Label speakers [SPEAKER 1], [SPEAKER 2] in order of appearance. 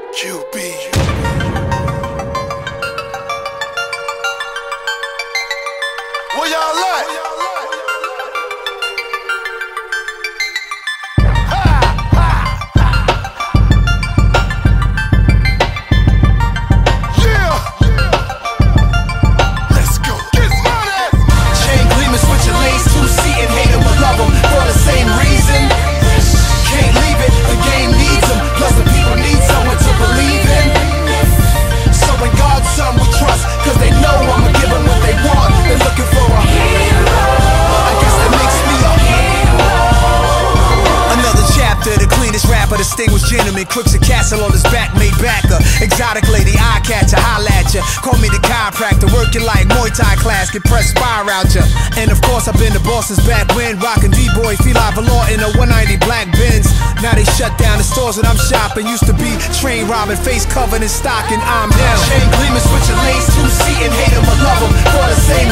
[SPEAKER 1] QB. Where y'all at?
[SPEAKER 2] Distinguished gentleman, crooks a castle on his back, made backer. Exotic lady, eye catcher, holla at ya. Call me the chiropractor, working like Muay Thai class, get pressed fire out ya. And of course, I've been the boss since back when, rockin' D-boy, Feli Valor in a 190 black Benz. Now they shut down the stores that I'm shopping. Used to be train robbing, face covered in stock, and I'm now.
[SPEAKER 3] Chain gleaming, switching lanes, two-seating, hate 'em or love 'em. For the same